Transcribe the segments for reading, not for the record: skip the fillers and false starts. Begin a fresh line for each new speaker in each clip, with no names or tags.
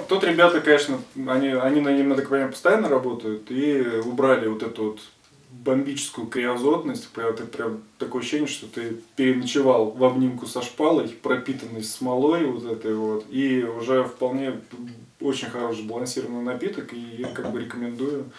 Тут ребята, конечно, они на нем, так понимаю, постоянно работают и убрали вот эту вот бомбическую криозотность. Это прям такое ощущение, что ты переночевал в обнимку со шпалой, пропитанной смолой вот этой вот, и уже вполне очень хороший сбалансированный напиток, и я как бы рекомендую.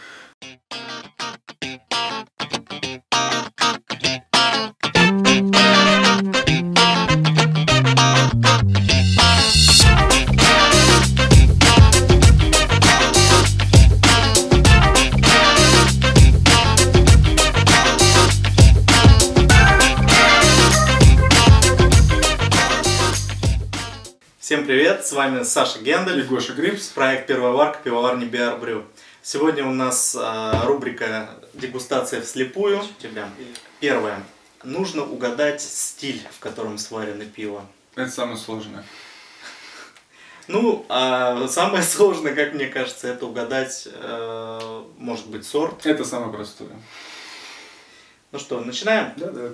Всем привет, с вами Саша Гендель
и Гоша Грипс.
Проект «Первая варка» пивоварни BR Brew. Сегодня у нас рубрика «Дегустация вслепую». Первое. Нужно угадать стиль, в котором сварено пиво.
Это самое сложное.
Ну, самое сложное, как мне кажется, это угадать, может быть, сорт.
Это самое простое.
Ну что, начинаем?
Да, давай.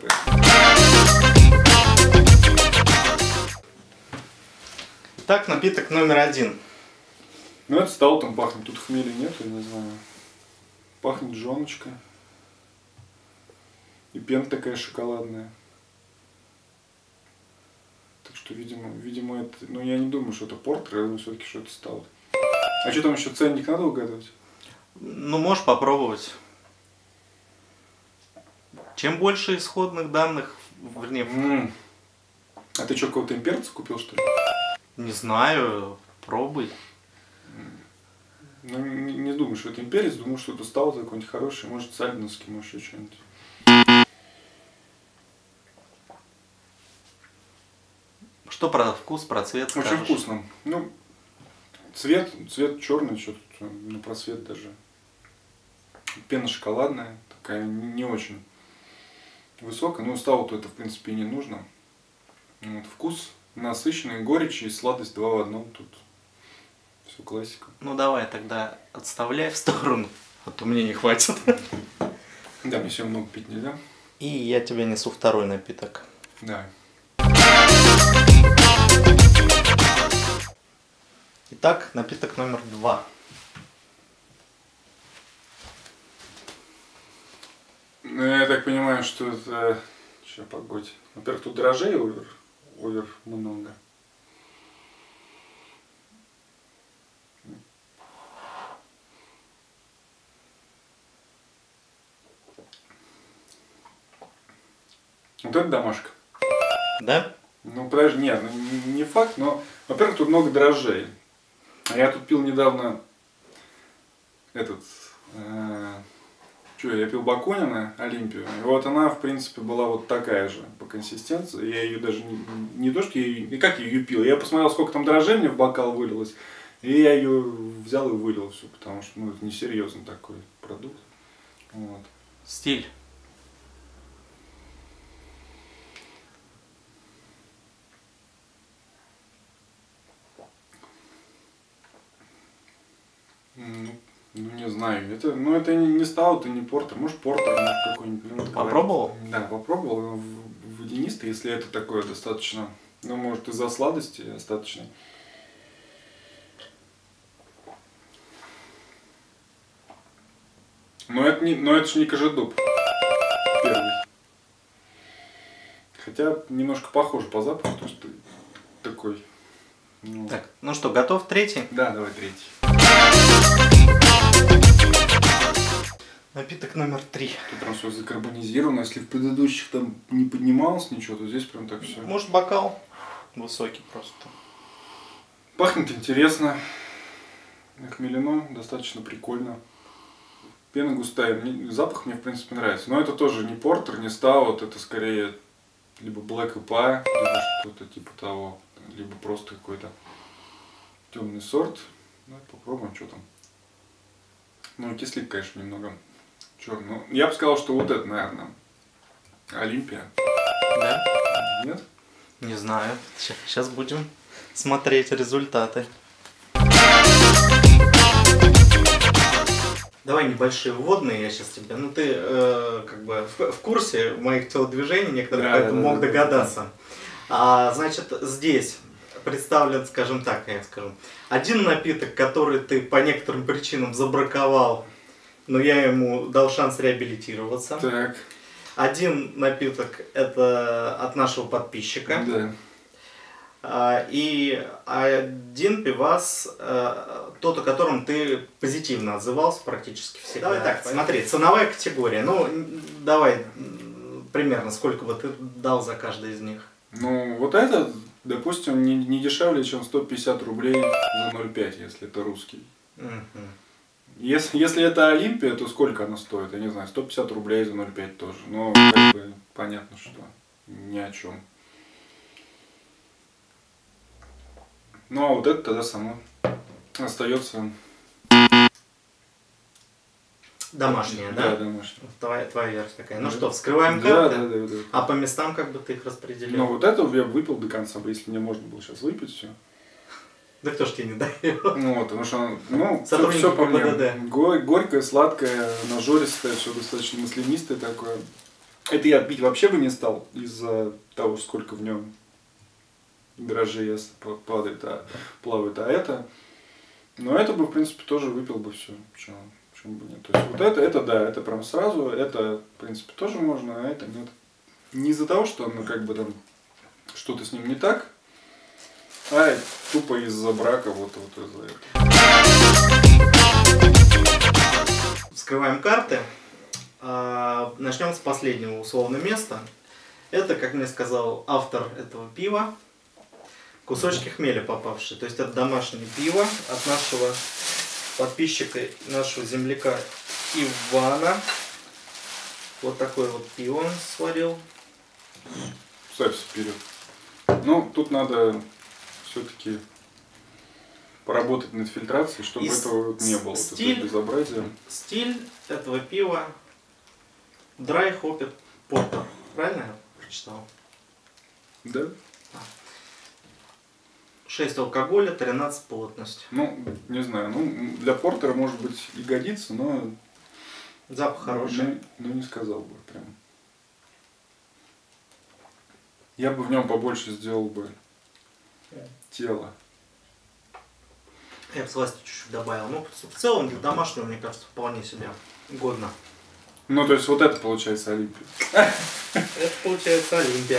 Так, напиток номер 1.
Ну, это стаутом пахнет. Тут хмеля нет, я не знаю. Пахнет жжёночка. И пена такая шоколадная. Так что, видимо, это... Ну, я не думаю, что это портер, я думаю, все-таки, что это стаут. А что там еще, ценник надо угадывать?
Ну, можешь попробовать. Чем больше исходных данных, вернее...
А ты что, какого-то имперца купил, что ли?
Не знаю, пробуй.
Ну, не думаю, что это имперец, думаю, что это стаут какой-нибудь хороший, может, сальдиновский, может, еще что-нибудь.
Что про вкус, про цвет скажешь?
Очень вкусно. Ну, цвет черный, что-то на просвет даже. Пена шоколадная, такая не очень высокая. Ну, стауту это, в принципе, и не нужно. Вот, вкус насыщенный, горечь и сладость 2 в 1. Тут все классика.
Ну, давай тогда отставляй в сторону, а то мне не хватит.
Да, мне все много пить нельзя.
И я тебе несу второй напиток.
Да.
Итак, напиток номер 2.
Ну, я так понимаю, что это... Сейчас, погодь. Во-первых, тут дрожжей овер много. Вот это домашка.
Да?
Ну, подожди, нет, не факт, но, во-первых, тут много дрожжей. Я тут пил недавно я пил Бакунина, Олимпию. И вот она, в принципе, была вот такая же по консистенции. Я ее даже не то, что я ее, как я ее пил. Я посмотрел, сколько там дрожжей мне в бокал вылилось. И я ее взял и вылил все, потому что это несерьезный такой продукт. Вот.
Стиль.
Ну, не знаю. Это не стаут и не портер. Может, портер, может, какой-нибудь.
Попробовал?
Да, попробовал. Водянистый, если это такое достаточно. Ну, может, из-за сладости достаточно. Но это же не кожедуб. Первый. Хотя немножко похож по запаху, то что такой. Ну.
Так, ну что, готов третий?
Да, давай третий.
Напиток номер 3.
Тут прям все закарбонизировано. Если в предыдущих там не поднималось ничего, то здесь прям так все.
Может, бокал высокий просто.
Пахнет интересно. Нахмелено, достаточно прикольно. Пена густая. Запах мне, в принципе, нравится. Но это тоже не портер, не стаут. Это скорее либо Black IPA, либо что-то типа того. Либо просто какой-то темный сорт. Ну, попробуем, что там. Ну, кислик, конечно, немного черный. Ну, я бы сказал, что вот это, наверное, Олимпия.
Да?
Нет?
Не знаю. Сейчас будем смотреть результаты. Давай небольшие вводные, я сейчас тебе. Ну ты как бы в курсе моих телодвижений некоторых, поэтому мог догадаться. Значит, здесь представлен, скажем так, я скажу. Один напиток, который ты по некоторым причинам забраковал, но я ему дал шанс реабилитироваться.
Так.
Один напиток это от нашего подписчика.
Да.
И один пивас, тот, о котором ты позитивно отзывался практически всегда. Давай так, смотри, ценовая категория. Ну, давай примерно, сколько бы ты дал за каждый из них?
Ну, вот этот, допустим, не дешевле, чем 150 рублей за 0,5, если это русский. Если это Олимпия, то сколько она стоит? Я не знаю, 150 рублей за 0,5 тоже. Но как бы понятно, что ни о чем. Ну а вот это тогда само остается
домашняя, да?
Да, домашняя.
Твоя версия такая. Ну что, вскрываем карты?
Да.
А по местам как бы ты их распределил?
Ну вот это я выпил до конца, если мне можно было сейчас выпить все.
Да кто ж тебе не дает?
Ну вот, потому что, ну,
сотрудники
все по мне.
ГИБДД.
Горькое, сладкое, нажористое, все достаточно маслянистое такое. Это я пить вообще бы не стал из-за того, сколько в нем дрожжей падает, плавает, а это. Но это бы, в принципе, тоже выпил бы все. Почему бы нет? То есть вот это да, это прям сразу, это, в принципе, тоже можно, а это нет. Не из-за того, что ну как бы там что-то с ним не так, а тупо из-за брака, вот из-за этого.
Вскрываем карты. Начнем с последнего условного места. Это, как мне сказал автор этого пива, кусочки хмеля попавшие. То есть это домашнее пиво от нашего подписчика, нашего земляка Ивана. Вот такое вот пиво он сварил.
Ставься вперед. Ну, тут надо все-таки поработать над фильтрацией, чтобы этого не было.
Стиль,
вот безобразия.
Стиль этого пива Dry Hopped Porter. Правильно я прочитал?
Да.
6 алкоголя, 13 плотность.
Ну, не знаю, ну, для портера может быть и годится, но...
Запах хороший.
Ну, не сказал бы прям. Я бы в нем побольше сделал бы тело.
Я бы сласти чуть-чуть добавил. Ну, в целом, для домашнего, мне кажется, вполне себе годно.
Ну, то есть вот это получается Олимпия.
Это получается Олимпия.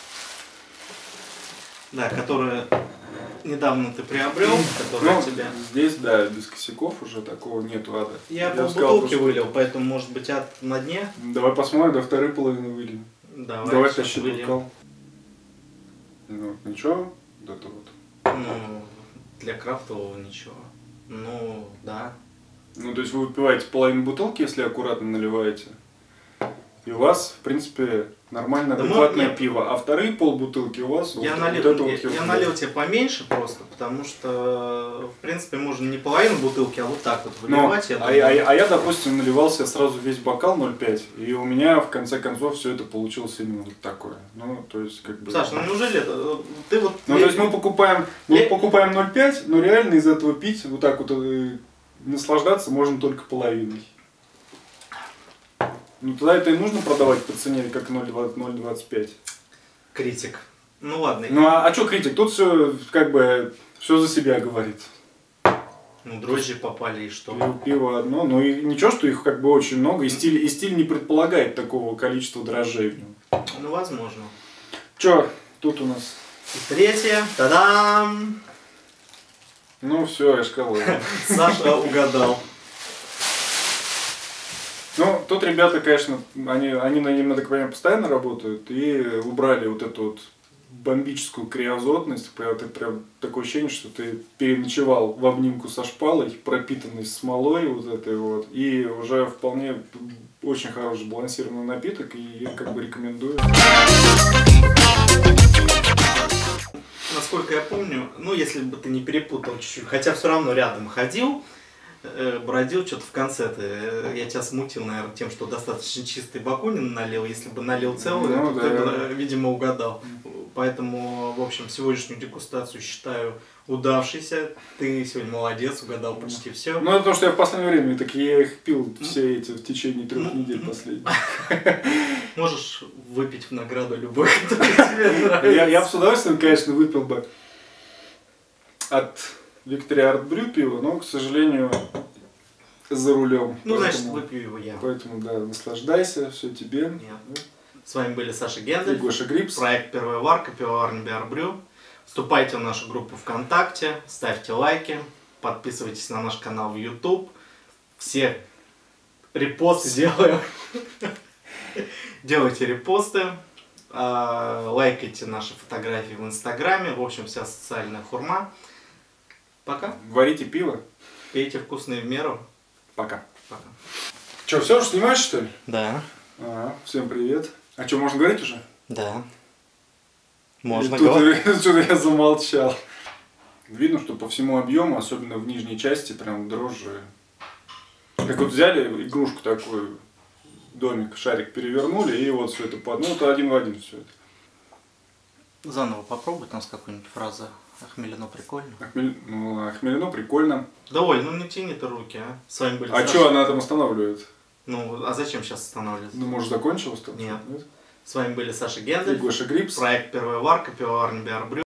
Да, которую недавно ты приобрел, которая тебя...
Здесь, да, без косяков уже такого нету ада.
Я по бутылке вылил, поэтому, может быть, ад на дне.
Давай посмотрим, до второй половины выльем. Давай тащи бокал. Ну, ничего, вот это вот.
Ну, для крафтового ничего. Ну, да.
Ну, то есть вы выпиваете половину бутылки, если аккуратно наливаете. И у вас, в принципе, нормально адекватное пиво. А вторые полбутылки у вас
я налил тебе поменьше просто, потому что, в принципе, можно не половину бутылки, а вот так вот выливать.
А я, допустим, наливал себе сразу весь бокал 0,5, и у меня, в конце концов, все это получилось именно вот такое. Ну, то есть, как бы...
Саш, ну неужели ты вот...
Ну, то есть мы покупаем 0,5, но реально из этого пить, вот так вот наслаждаться можно только половиной. Ну тогда это и нужно продавать по цене, как 0,25.
Критик. Ну ладно.
Ну а что критик? Тут все как бы все за себя говорит.
Ну дрожжи попали и что?
Пиво одно, ну и ничего, что их как бы очень много, и стиль не предполагает такого количества дрожжей в нем.
Ну возможно.
Че тут у нас?
И третье. Та-дам!
Ну все, я же сказал.
Саша угадал.
Ну, тут ребята, конечно, они на нем, так понимаю, постоянно работают и убрали вот эту вот бомбическую криозотность. Это прям такое ощущение, что ты переночевал в обнимку со шпалой, пропитанной смолой вот этой вот, и уже вполне очень хороший сбалансированный напиток, и я как бы рекомендую.
Насколько я помню, ну если бы ты не перепутал чуть-чуть, хотя все равно рядом ходил, бродил, что-то в конце я тебя смутил, наверное, тем, что достаточно чистый Бакунин налил. Если бы налил целый, то ты бы, видимо, угадал. Поэтому, в общем, сегодняшнюю дегустацию считаю удавшейся. Ты сегодня молодец, угадал почти все.
Ну, это потому что я в последнее время, я их пил все эти в течение 3 недель последних.
Можешь выпить в награду любой, который тебе нравится.
Я бы с удовольствием, конечно, выпил бы от Victory Art Brew пиво, но, к сожалению, за рулем.
Ну, значит, выпью его я.
Поэтому, да, наслаждайся, все тебе.
Нет. С вами были Саша Гендель,
и Гоша Грипс.
Проект «Первая варка», пивоварня Bear Brew. Вступайте в нашу группу ВКонтакте, ставьте лайки, подписывайтесь на наш канал в YouTube. Все репосты делаем. Делайте репосты, лайкайте наши фотографии в Инстаграме. В общем, вся социальная хурма. Пока.
Варите пиво.
Пейте вкусные в меру.
Пока.
Пока.
Че, все уже снимаешь, что ли?
Да.
Всем привет. А что, можно говорить уже?
Да. Можно
говорить. Что-то я замолчал. Видно, что по всему объему, особенно в нижней части, прям дрожжи. Как вот взяли игрушку такую, домик, шарик перевернули, и вот все это под... Ну, это один в один все это.
Заново попробуй, там с какой-нибудь фразы. Охмелено прикольно.
Охмелено прикольно.
Да, Оль, ну не тяни ты руки, а. С вами были
А что она там останавливает?
Ну, а зачем сейчас останавливаться?
Ну, может, закончилось там?
Нет. С вами были Саша Гендель,
и Гоша Грипс.
Проект «Первая варка», пивоварня Bear Brew.